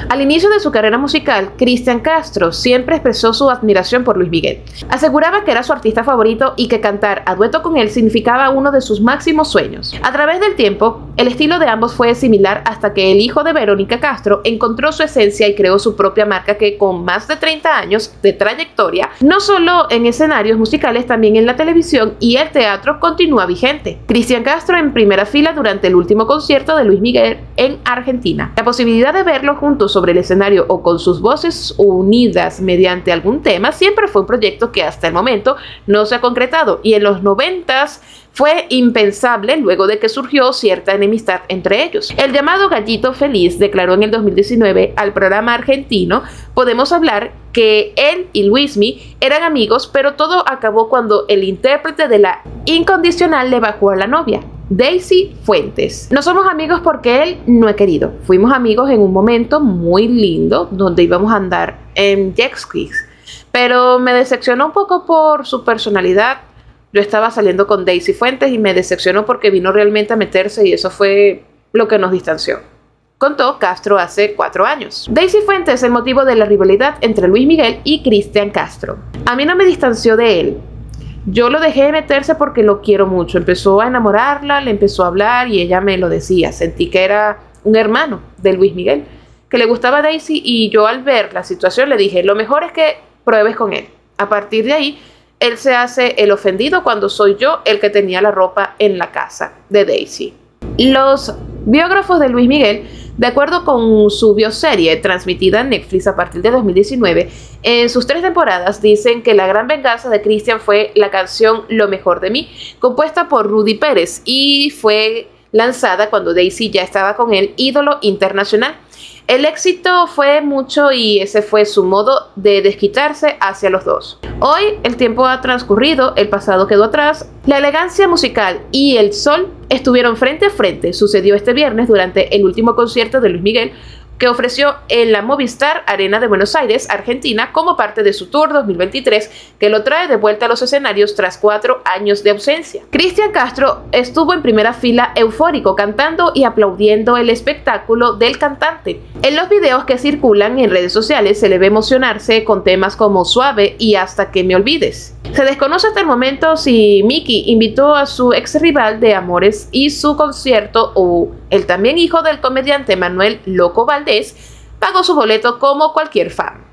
Al inicio de su carrera musical, Cristian Castro siempre expresó su admiración por Luis Miguel. Aseguraba que era su artista favorito y que cantar a dueto con él significaba uno de sus máximos sueños. A través del tiempo, el estilo de ambos fue similar hasta que el hijo de Verónica Castro encontró su esencia y creó su propia marca que, con más de 30 años de trayectoria, no solo en escenarios musicales, también en la televisión y el teatro, continúa vigente. Cristian Castro en primera fila durante el último concierto de Luis Miguel en Argentina. La posibilidad de verlo juntos sobre el escenario o con sus voces unidas mediante algún tema siempre fue un proyecto que hasta el momento no se ha concretado, y en los 90s fue impensable luego de que surgió cierta enemistad entre ellos. El llamado Gallito Feliz declaró en el 2019 al programa argentino Podemos Hablar que él y Luismi eran amigos, pero todo acabó cuando el intérprete de La Incondicional le bajó a la novia, Daisy Fuentes. No somos amigos porque él no ha querido. Fuimos amigos en un momento muy lindo donde íbamos a andar en jet skis, pero me decepcionó un poco por su personalidad. Yo estaba saliendo con Daisy Fuentes y me decepcionó porque vino realmente a meterse, y eso fue lo que nos distanció, contó Castro hace 4 años. Daisy Fuentes es el motivo de la rivalidad entre Luis Miguel y Cristian Castro. A mí no me distanció de él. Yo lo dejé de meterse porque lo quiero mucho. Empezó a enamorarla, le empezó a hablar y ella me lo decía. Sentí que era un hermano de Luis Miguel, que le gustaba a Daisy, y yo al ver la situación le dije, lo mejor es que pruebes con él. A partir de ahí, él se hace el ofendido cuando soy yo el que tenía la ropa en la casa de Daisy. Los biógrafos de Luis Miguel, de acuerdo con su bioserie transmitida en Netflix a partir de 2019, en sus 3 temporadas dicen que la gran venganza de Cristian fue la canción Lo Mejor de Mí, compuesta por Rudy Pérez, y fue lanzada cuando Daisy ya estaba con el ídolo internacional. El éxito fue mucho y ese fue su modo de desquitarse hacia los dos. Hoy el tiempo ha transcurrido, el pasado quedó atrás, la elegancia musical y el sol estuvieron frente a frente. Sucedió este viernes durante el último concierto de Luis Miguel, que ofreció en la Movistar Arena de Buenos Aires, Argentina, como parte de su tour 2023, que lo trae de vuelta a los escenarios tras 4 años de ausencia. Cristian Castro estuvo en primera fila eufórico, cantando y aplaudiendo el espectáculo del cantante. En los videos que circulan en redes sociales se le ve emocionarse con temas como Suave y Hasta que me olvides. Se desconoce hasta el momento si Miki invitó a su ex rival de Amores y su concierto, o el también hijo del comediante Manuel Loco Valdés pagó su boleto como cualquier fan.